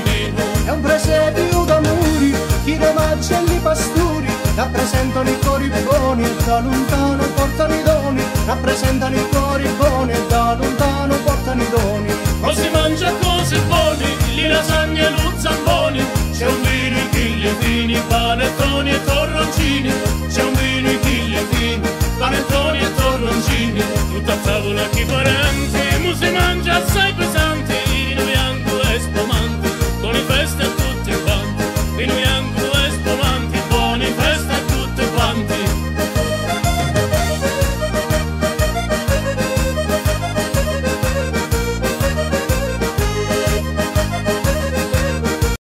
È un presepio d'amori, chi ne mangia e li pastori, rappresentano i cori buoni e da lontano portano i doni, rappresentano i cori